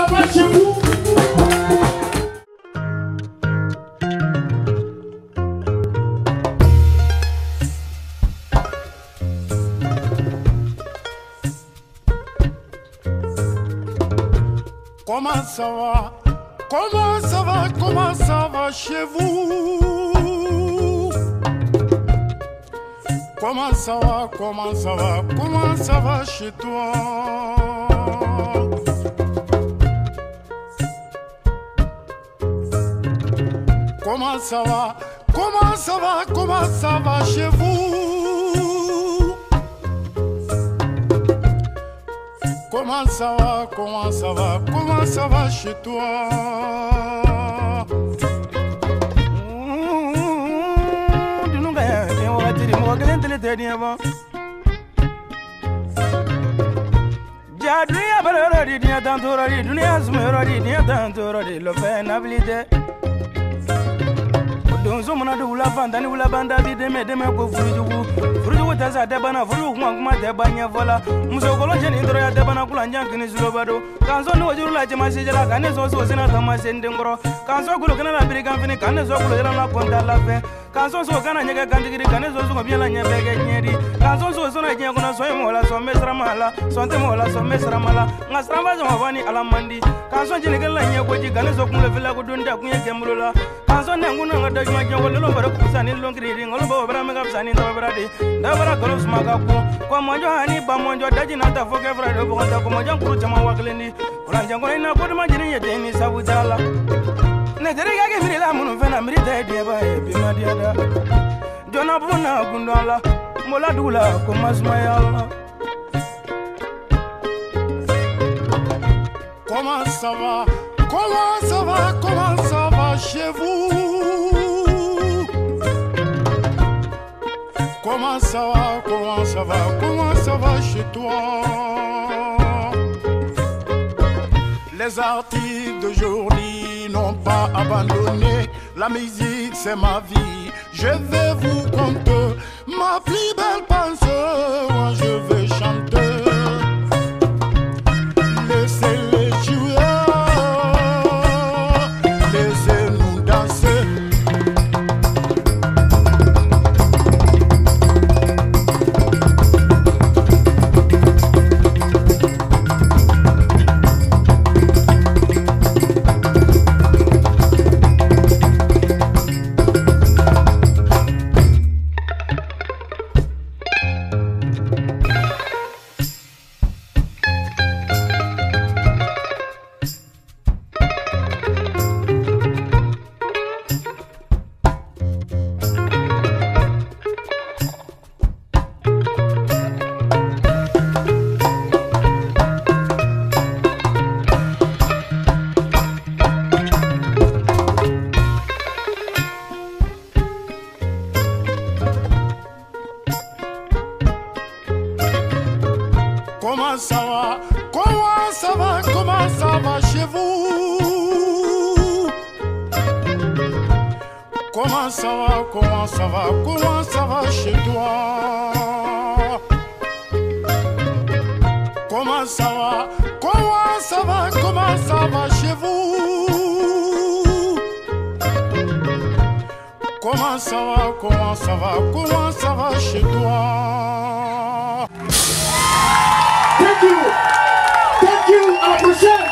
va chez vous? Comment ça va? Comment ça va? Comment ça va chez vous? Comment ça va? Comment ça va? Comment ça va chez toi? Comment ça va? Comment ça va? Comment ça va chez vous? Comment ça va? Comment ça va? Comment ça va chez toi? Donzo mona do la vanda ni la banda bi de me ko furujugu tasa de bana furu kuma de banya vola muso kolo jeni ndoro ya de bana kula njankini zulobado kanzo ni wajuru la jema sejela kane so sina kama sende ngoro kanzo kulo kana la biri kanfini kane so kulo la konta la fe kanzo so kana nyega kandigiri kane so so biela nyebege nyedi kanzo so na jenya kuna so mola so mesra mala so nte mola so mesra mala ngasramba zo mabani alamandi kanzo jeni kala nyegoji kane so kulo vila kudunda kunye kemrula kanzo nengu nanga dajma jengol lo bara kusani longri ngolo bo bara mega sani ndabarade ndabara kolos magaku kwa monjo hani ba monjo daji na ta foke frade bo kanta ko monjo kuru chama wakleni kulanja ngona ina ko ma jini yete ni sabujala ne dere yage firi la munu fena miri te de ba e bi ma diada jona buna gundala mola dula ko masmayala. Comment ça va? Comment ça va? Comment ça va chez vous? Comment ça va? Comment ça va? Comment ça va chez toi? Les artistes d'aujourd'hui n'ont pas abandonné. La musique c'est ma vie. Je vais vous conter ma plus belle pensée. Moi je vais chanter. Laissez-les jouer. Laissez-nous danser. Comment ça va? Comment ça va? Comment ça va chez vous? Comment ça va? Comment ça va? Comment ça va chez toi? Comment ça va? Comment ça va? Comment ça va chez vous? Comment ça va? Comment ça va? Comment ça va chez toi? Thank you. À la prochaine.